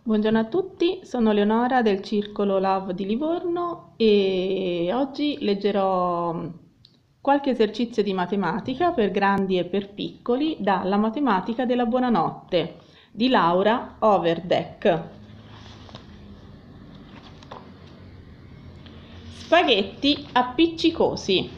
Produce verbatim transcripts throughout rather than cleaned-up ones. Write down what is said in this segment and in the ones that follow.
Buongiorno a tutti, sono Leonora del Circolo Love di Livorno e oggi leggerò qualche esercizio di matematica per grandi e per piccoli dalla Matematica della Buonanotte di Laura Overdeck. Spaghetti appiccicosi.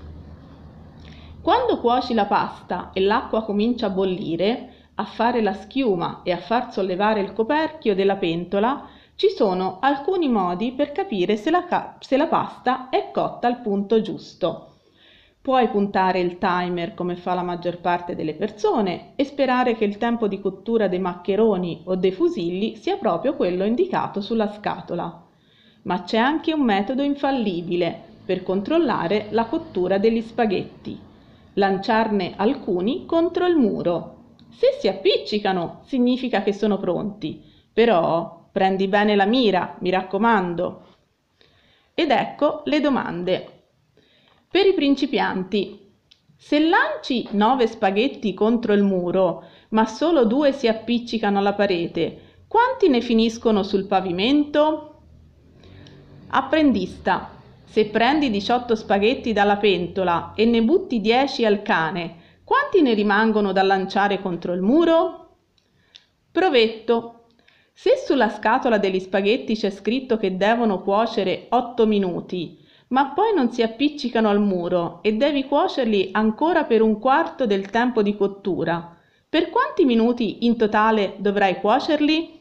Quando cuoci la pasta e l'acqua comincia a bollire, a fare la schiuma e a far sollevare il coperchio della pentola, ci sono alcuni modi per capire se la, se la pasta è cotta al punto giusto. Puoi puntare il timer come fa la maggior parte delle persone e sperare che il tempo di cottura dei maccheroni o dei fusilli sia proprio quello indicato sulla scatola. Ma c'è anche un metodo infallibile per controllare la cottura degli spaghetti: lanciarne alcuni contro il muro. Se si appiccicano, significa che sono pronti, però prendi bene la mira, mi raccomando. Ed ecco le domande. Per i principianti, se lanci nove spaghetti contro il muro, ma solo due si appiccicano alla parete, quanti ne finiscono sul pavimento? Apprendista, se prendi diciotto spaghetti dalla pentola e ne butti dieci al cane, quanti ne rimangono da lanciare contro il muro? Provetto, se sulla scatola degli spaghetti c'è scritto che devono cuocere otto minuti, ma poi non si appiccicano al muro e devi cuocerli ancora per un quarto del tempo di cottura, per quanti minuti in totale dovrai cuocerli?